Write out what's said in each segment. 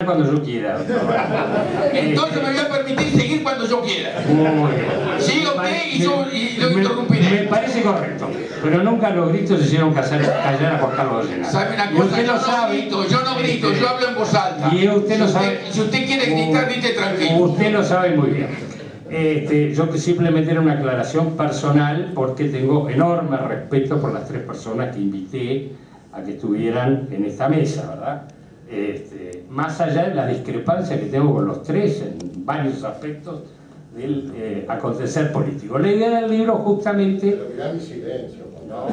Cuando yo quiera. Entonces me voy a permitir seguir cuando yo quiera. Siga usted y yo lo interrumpiré. Me parece correcto, pero nunca los gritos se hicieron callar a Juan Carlos Dollenay. ¿Sabe una cosa? Yo no grito, yo hablo en voz alta. Y usted lo sabe. Si usted quiere gritar, grite tranquilo. Usted lo sabe muy bien. Yo simplemente era una aclaración personal porque tengo enorme respeto por las 3 personas que invité a que estuvieran en esta mesa, ¿verdad? Más allá de la discrepancia que tengo con los 3 en varios aspectos del acontecer político. La idea del libro justamente... Pero mirá mi silencio. No.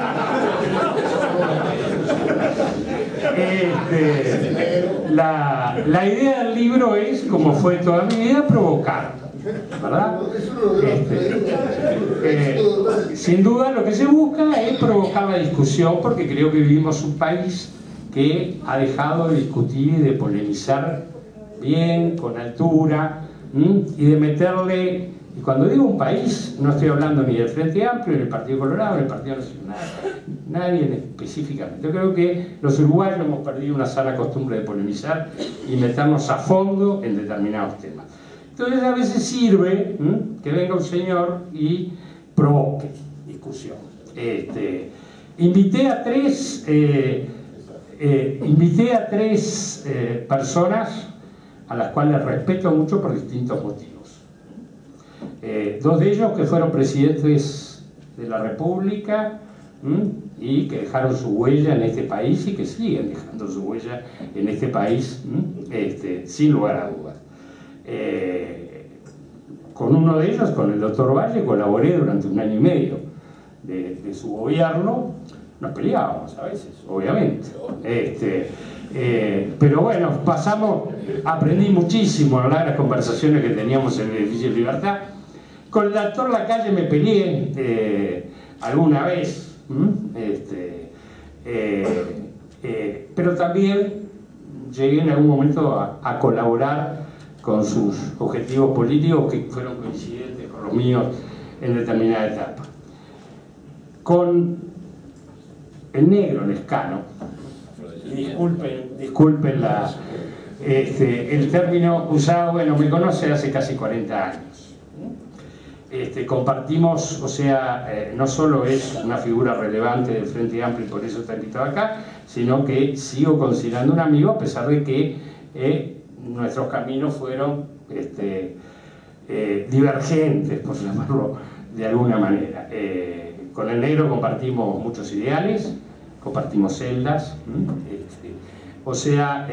La idea del libro es, como fue toda mi vida, provocar, ¿verdad? Sin duda lo que se busca es provocar la discusión, porque creo que vivimos un país que ha dejado de discutir y de polemizar bien, con altura, y de meterle, y cuando digo un país, no estoy hablando ni del Frente Amplio, ni del Partido Colorado, ni del Partido Nacional, nadie específicamente. Yo creo que los uruguayos hemos perdido una sana costumbre de polemizar y meternos a fondo en determinados temas. Entonces a veces sirve que venga un señor y provoque discusión. Invité a 3 personas a las cuales respeto mucho por distintos motivos. 2 de ellos que fueron presidentes de la República y que dejaron su huella en este país y que siguen dejando su huella en este país, sin lugar a dudas. Con uno de ellos, con el doctor Valle, colaboré durante 1 año y medio de su gobierno. Nos peleábamos a veces, obviamente. Pero bueno, aprendí muchísimo a lo largo de las conversaciones que teníamos en el edificio de Libertad. Con el doctor Lacalle me peleé alguna vez, pero también llegué en algún momento a colaborar con sus objetivos políticos que fueron coincidentes con los míos en determinada etapa. Con el negro Lescano, disculpen el término usado, bueno, me conoce hace casi 40 años. Compartimos, o sea, no solo es una figura relevante del Frente Amplio y por eso está invitado acá, sino que sigo considerando un amigo a pesar de que nuestros caminos fueron divergentes, por llamarlo de alguna manera. Con el negro compartimos muchos ideales, compartimos celdas, o sea,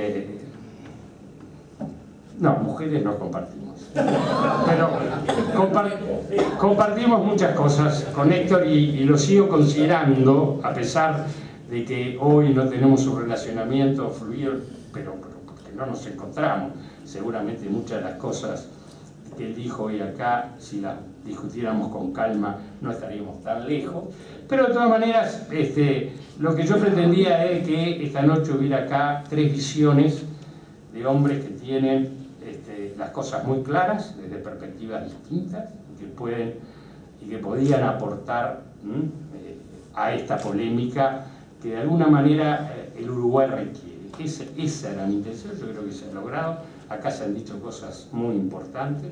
no, mujeres no compartimos, pero compartimos muchas cosas con Héctor y lo sigo considerando, a pesar de que hoy no tenemos un relacionamiento fluido, pero porque no nos encontramos. Seguramente muchas de las cosas que él dijo hoy acá, si las discutiéramos con calma, no estaríamos tan lejos. Pero de todas maneras, lo que yo pretendía es que esta noche hubiera acá 3 visiones de hombres que tienen las cosas muy claras, desde perspectivas distintas, y que podían aportar a esta polémica que de alguna manera el Uruguay requiere. Esa era mi intención, yo creo que se ha logrado. Acá se han dicho cosas muy importantes.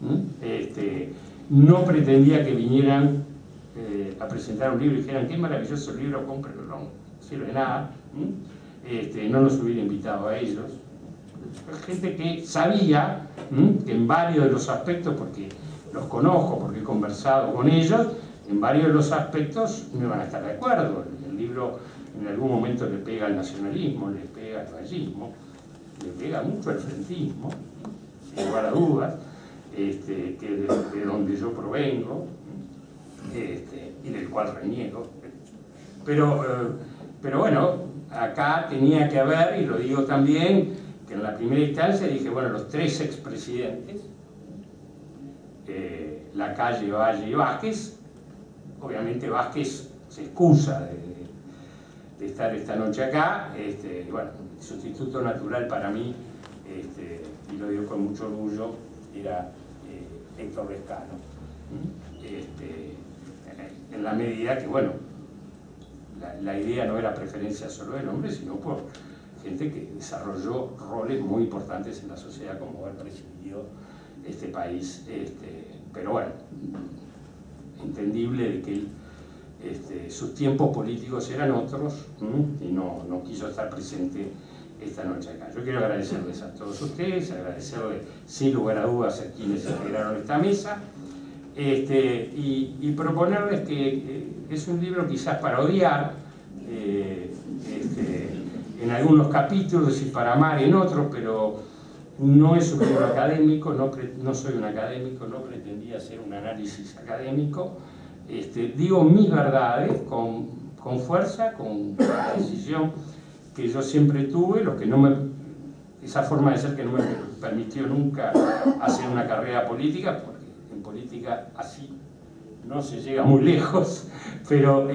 No pretendía que vinieran a presentar un libro y dijeran qué maravilloso libro, cómprenlo, no sirve de nada. No nos hubiera invitado a ellos. Gente que sabía que en varios de los aspectos, porque los conozco, porque he conversado con ellos, en varios de los aspectos no iban a estar de acuerdo. El libro en algún momento le pega al nacionalismo, le pega al gallismo, le pega mucho al frentismo, sin lugar a dudas, que es de donde yo provengo, y del cual reniego. Pero bueno, acá tenía que haber, y lo digo también, que en la primera instancia dije, bueno, los 3 expresidentes, Lacalle, Valle y Vázquez. Obviamente Vázquez se excusa de estar esta noche acá. Bueno, el sustituto natural para mí, y lo digo con mucho orgullo, era Héctor Lescano. En la medida que, bueno, la idea no era preferencia solo del hombre, sino por gente que desarrolló roles muy importantes en la sociedad, como él presidió este país, pero bueno, entendible de que él, sus tiempos políticos eran otros, y no quiso estar presente esta noche acá. Yo quiero agradecerles a todos ustedes, agradecerles sin lugar a dudas a quienes integraron esta mesa, y proponerles que es un libro quizás para odiar en algunos capítulos y para amar en otros, pero no es un libro académico, no soy un académico, no pretendía hacer un análisis académico. Digo mis verdades con fuerza, con la decisión que yo siempre tuve, esa forma de ser que no me permitió nunca hacer una carrera política, porque en política así no se llega muy lejos, pero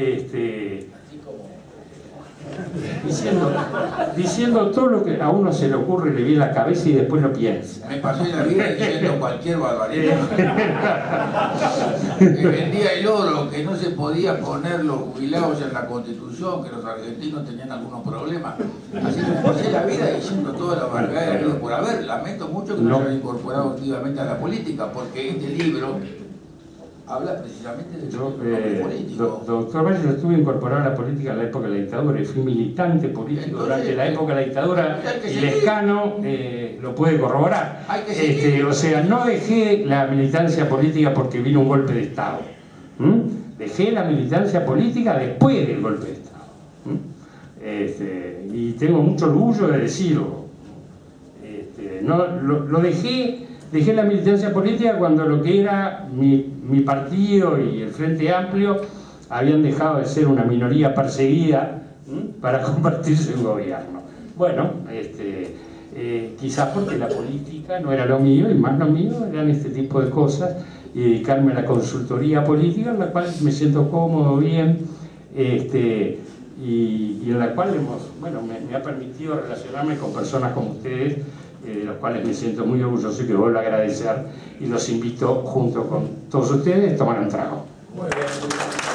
diciendo todo lo que a uno se le ocurre, le viene a la cabeza y después lo piensa. Me pasé la vida diciendo cualquier barbaridad. Que vendía el oro, que no se podía poner los jubilados en la Constitución, que los argentinos tenían algunos problemas. Así que me pasé la vida diciendo toda la barbaridad de por haber. Lamento mucho que no se haya incorporado activamente a la política, porque este libro habla precisamente de lo político. Doctor Valle, yo estuve incorporado a la política en la época de la dictadura y fui militante político. Entonces, durante la época de la dictadura, y Lescano lo puede corroborar. O sea, no dejé la militancia política porque vino un golpe de Estado. Dejé la militancia política después del golpe de Estado. Y tengo mucho orgullo de decirlo. Dejé la militancia política cuando lo que era mi partido y el Frente Amplio habían dejado de ser una minoría perseguida para convertirse en gobierno. Bueno, quizás porque la política no era lo mío, y más lo mío eran este tipo de cosas, y dedicarme a la consultoría política, en la cual me siento cómodo, bien, y en la cual me ha permitido relacionarme con personas como ustedes, de los cuales me siento muy orgulloso y que vuelvo a agradecer, y los invito junto con todos ustedes a tomar un trago. Muy bien.